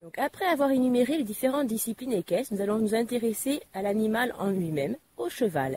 Donc après avoir énuméré les différentes disciplines équestres, nous allons nous intéresser à l'animal en lui-même, au cheval.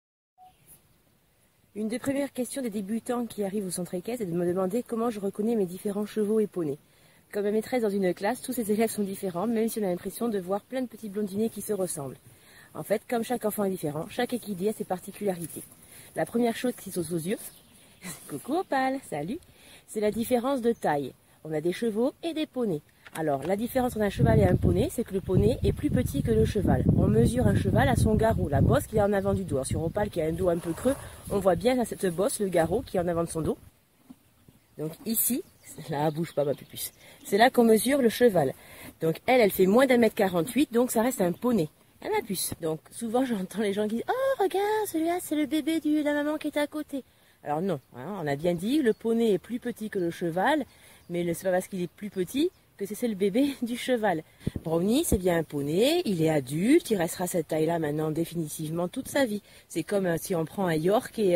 Une des premières questions des débutants qui arrivent au centre équestre est de me demander comment je reconnais mes différents chevaux et poneys. Comme maîtresse dans une classe, tous ces élèves sont différents, même si on a l'impression de voir plein de petits blondinets qui se ressemblent. En fait, comme chaque enfant est différent, chaque équidé a ses particularités. La première chose qui saute aux yeux, coucou Opale, salut, c'est la différence de taille. On a des chevaux et des poneys. Alors, la différence entre un cheval et un poney, c'est que le poney est plus petit que le cheval. On mesure un cheval à son garrot, la bosse qu'il a en avant du dos. Alors, sur Opale qui a un dos un peu creux, on voit bien à cette bosse le garrot qui est en avant de son dos. Donc ici, là, bouge pas ma pupuce. C'est là qu'on mesure le cheval. Donc elle fait moins d'1m48, donc ça reste un poney. Ah ma puce. Donc souvent j'entends les gens qui disent « Oh regarde, celui-là c'est le bébé de la maman qui est à côté ». Alors non, hein, on a bien dit, le poney est plus petit que le cheval, mais c'est pas parce qu'il est plus petit que c'est le bébé du cheval. Brownie, c'est bien un poney, il est adulte, il restera cette taille-là maintenant définitivement toute sa vie. C'est comme si on prend un York et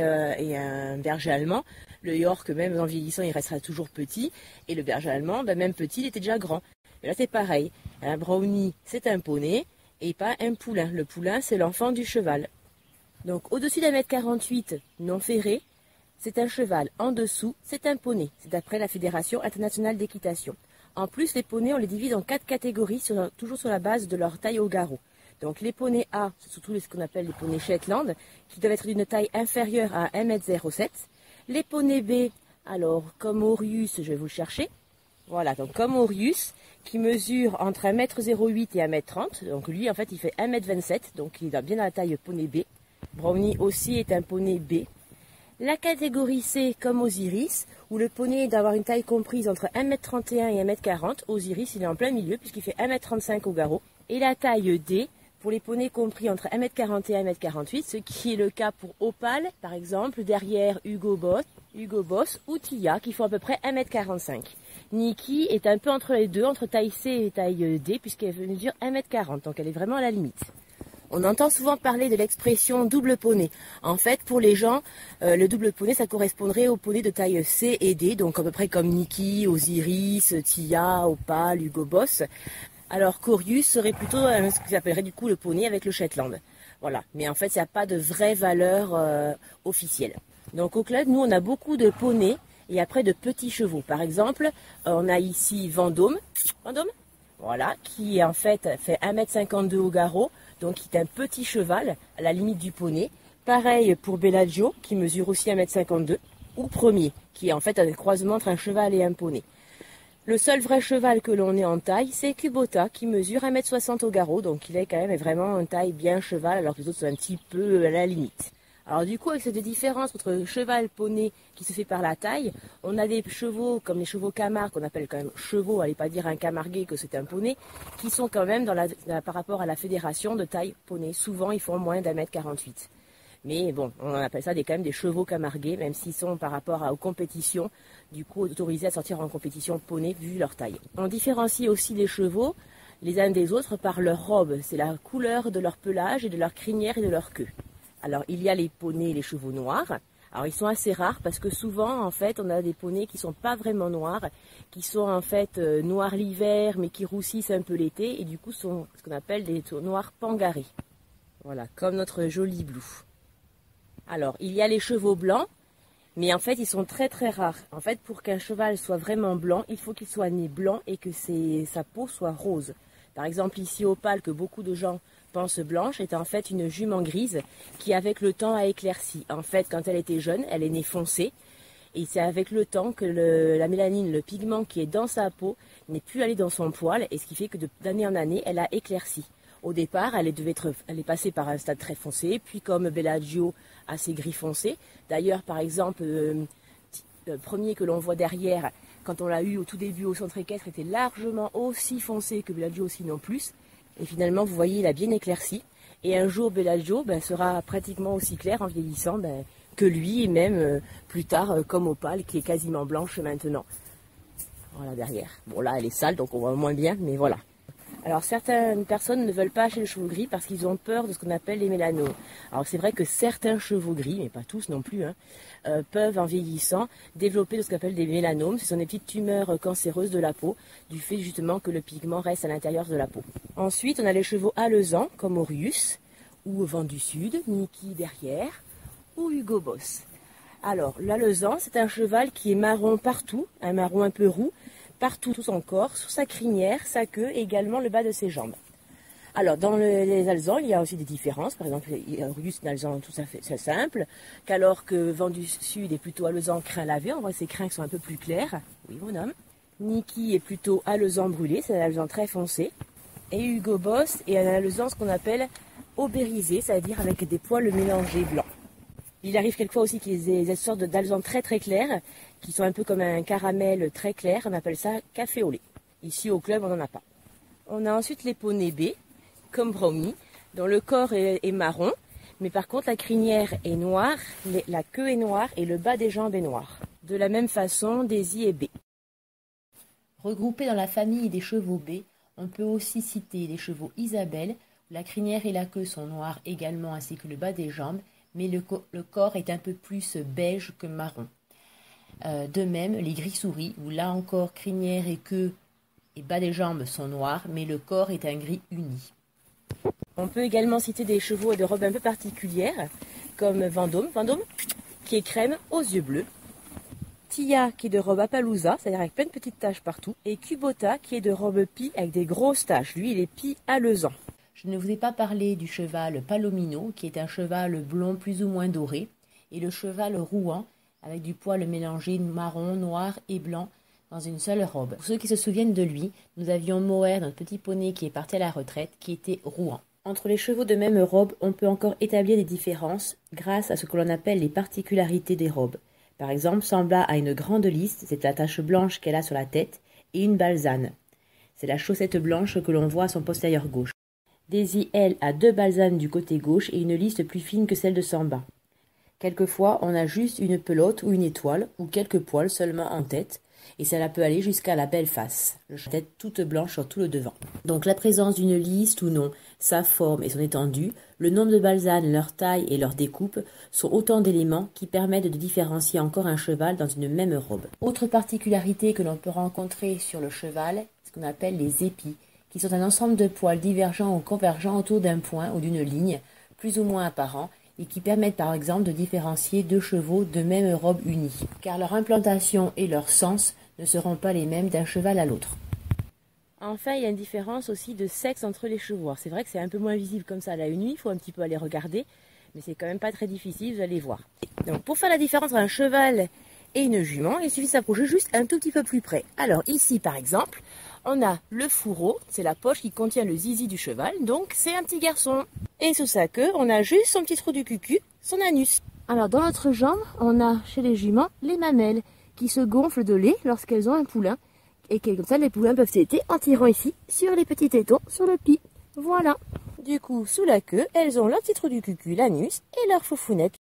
un berger allemand. Le York, même en vieillissant, il restera toujours petit. Et le berger allemand, ben, même petit, il était déjà grand. Mais là, c'est pareil. Un Brownie, c'est un poney et pas un poulain. Le poulain, c'est l'enfant du cheval. Donc, au-dessus d'1m48 non ferré, c'est un cheval. En dessous, c'est un poney. C'est d'après la Fédération internationale d'équitation. En plus, les poneys, on les divise en 4 catégories, toujours sur la base de leur taille au garrot. Donc les poneys A, c'est surtout ce qu'on appelle les poneys Shetland, qui doivent être d'une taille inférieure à 1m07. Les poneys B, alors comme Orius, je vais vous le chercher. Voilà, donc comme Orius, qui mesure entre 1m08 et 1m30. Donc lui, en fait, il fait 1m27, donc il est bien à la taille poney B. Brownie aussi est un poney B. La catégorie C, comme Osiris, où le poney doit avoir une taille comprise entre 1m31 et 1m40. Osiris, il est en plein milieu puisqu'il fait 1m35 au garrot. Et la taille D, pour les poneys compris entre 1m40 et 1m48, ce qui est le cas pour Opale, par exemple, derrière Hugo Boss ou Tia, qui font à peu près 1m45. Nikki est un peu entre les deux, entre taille C et taille D, puisqu'elle mesure 1m40, donc elle est vraiment à la limite. On entend souvent parler de l'expression double poney. En fait, pour les gens, le double poney, ça correspondrait au poney de taille C et D, donc à peu près comme Nikki, Osiris, Tia, Opale, Hugo Boss. Alors qu'Orius serait plutôt ce qu'ils appelleraient du coup le poney avec le Shetland. Voilà, mais en fait, il n'y a pas de vraie valeur officielle. Donc au club, nous, on a beaucoup de poneys et après de petits chevaux. Par exemple, on a ici Vendôme, voilà, qui en fait 1m52 au garrot. Donc il est un petit cheval à la limite du poney. Pareil pour Bellagio qui mesure aussi 1m52. Ou Premier qui est en fait un croisement entre un cheval et un poney. Le seul vrai cheval que l'on ait en taille, c'est Kubota qui mesure 1m60 au garrot. Donc il est quand même vraiment une taille bien cheval alors que les autres sont un petit peu à la limite. Alors du coup, avec cette différence entre cheval et poney qui se fait par la taille, on a des chevaux comme les chevaux Camargue, qu'on appelle quand même chevaux, allez pas dire un camarguais que c'est un poney, qui sont quand même par rapport à la fédération de taille poney. Souvent, ils font moins d'1m48. Mais bon, on appelle ça quand même des chevaux camarguais, même s'ils sont par rapport aux compétitions, du coup autorisés à sortir en compétition poney vu leur taille. On différencie aussi les chevaux les uns des autres par leur robe, c'est la couleur de leur pelage et de leur crinière et de leur queue. Alors, il y a les poneys et les chevaux noirs. Alors, ils sont assez rares parce que souvent, en fait, on a des poneys qui ne sont pas vraiment noirs, qui sont en fait noirs l'hiver, mais qui roussissent un peu l'été, et du coup, sont ce qu'on appelle des noirs pangarés. Voilà, comme notre joli Blue. Alors, il y a les chevaux blancs, mais en fait, ils sont très très rares. En fait, pour qu'un cheval soit vraiment blanc, il faut qu'il soit né blanc et que sa peau soit rose. Par exemple, ici, Opale, que beaucoup de gens pense blanche, est en fait une jument grise qui avec le temps a éclairci. En fait, quand elle était jeune, elle est née foncée et c'est avec le temps que la mélanine, le pigment qui est dans sa peau, n'est plus allé dans son poil et ce qui fait que d'année en année, elle a éclairci. Au départ, elle est passée par un stade très foncé, puis comme Bellagio, assez gris foncé. D'ailleurs, par exemple, le premier que l'on voit derrière, quand on l'a eu au tout début au centre équestre, était largement aussi foncé que Bellagio, sinon plus. Et finalement, vous voyez, il a bien éclairci. Et un jour, Bellagio sera pratiquement aussi clair en vieillissant que lui, et même plus tard, comme Opale, qui est quasiment blanche maintenant. Voilà, derrière. Bon, là, elle est sale, donc on voit moins bien, mais voilà. Alors certaines personnes ne veulent pas acheter le chevaux gris parce qu'ils ont peur de ce qu'on appelle les mélanomes. Alors c'est vrai que certains chevaux gris, mais pas tous non plus, peuvent en vieillissant développer ce qu'on appelle des mélanomes. Ce sont des petites tumeurs cancéreuses de la peau, du fait justement que le pigment reste à l'intérieur de la peau. Ensuite on a les chevaux alezans comme Orius, ou Vent du Sud, Niki derrière, ou Hugo Boss. Alors l'alezan c'est un cheval qui est marron partout, un marron un peu roux, partout tout son corps, sur sa crinière, sa queue et également le bas de ses jambes. Alors dans les alezans, il y a aussi des différences. Par exemple, Orius est un alezan tout à fait simple, qu'alors que Vent du Sud est plutôt alezan crin lavé, on voit que ses crins qui sont un peu plus clairs. Oui, mon homme. Niki est plutôt alezan brûlé, c'est un alezan très foncé. Et Hugo Boss est un alezan ce qu'on appelle aubérisé, c'est-à-dire avec des poils mélangés blancs. Il arrive quelquefois aussi qu'il y ait des sortes d'alezans très clairs, qui sont un peu comme un caramel très clair, on appelle ça café au lait. Ici au club on n'en a pas. On a ensuite les poneys B, comme Brownie, dont le corps est marron, mais par contre la crinière est noire, la queue est noire et le bas des jambes est noir. De la même façon, Daisy et B. Regroupés dans la famille des chevaux B, on peut aussi citer les chevaux Isabelle, où la crinière et la queue sont noires également ainsi que le bas des jambes, mais le corps est un peu plus beige que marron. De même, les gris-souris, où là encore crinière et queue et bas des jambes sont noirs, mais le corps est un gris uni. On peut également citer des chevaux de robes un peu particulières, comme Vendôme, qui est crème aux yeux bleus, Tia, qui est de robe Appaloosa, c'est-à-dire avec plein de petites taches partout, et Kubota, qui est de robe pie avec des grosses taches. Lui, il est pie alezan. Je ne vous ai pas parlé du cheval Palomino, qui est un cheval blond plus ou moins doré, et le cheval Rouen, avec du poil mélangé marron, noir et blanc dans une seule robe. Pour ceux qui se souviennent de lui, nous avions Moher, notre petit poney qui est parti à la retraite, qui était Rouen. Entre les chevaux de même robe, on peut encore établir des différences grâce à ce que l'on appelle les particularités des robes. Par exemple, Sambla a une grande liste, c'est la tache blanche qu'elle a sur la tête, et une balzane. C'est la chaussette blanche que l'on voit à son postérieur gauche. Daisy, elle, a 2 balzanes du côté gauche et une liste plus fine que celle de Samba. Quelquefois, on a juste une pelote ou une étoile, ou quelques poils seulement en tête, et cela peut aller jusqu'à la belle face, la tête toute blanche sur tout le devant. Donc la présence d'une liste ou non, sa forme et son étendue, le nombre de balzanes, leur taille et leur découpe sont autant d'éléments qui permettent de différencier encore un cheval dans une même robe. Autre particularité que l'on peut rencontrer sur le cheval, ce qu'on appelle les épis, qui sont un ensemble de poils divergents ou convergents autour d'un point ou d'une ligne, plus ou moins apparents, et qui permettent par exemple de différencier 2 chevaux de même robe unie, car leur implantation et leur sens ne seront pas les mêmes d'un cheval à l'autre. Enfin, il y a une différence aussi de sexe entre les chevaux. C'est vrai que c'est un peu moins visible comme ça à l'œil nu, il faut un petit peu aller regarder, mais c'est quand même pas très difficile, vous allez voir. Donc pour faire la différence entre un cheval et une jument, il suffit de s'approcher juste un tout petit peu plus près. Alors ici par exemple, on a le fourreau, c'est la poche qui contient le zizi du cheval, donc c'est un petit garçon. Et sous sa queue, on a juste son petit trou du cucu, son anus. Alors dans notre jambe, on a chez les juments les mamelles qui se gonflent de lait lorsqu'elles ont un poulain. Et comme ça, les poulains peuvent téter en tirant ici sur les petits tétons, sur le pis. Voilà. Du coup, sous la queue, elles ont leur petit trou du cucu, l'anus, et leur foufounette.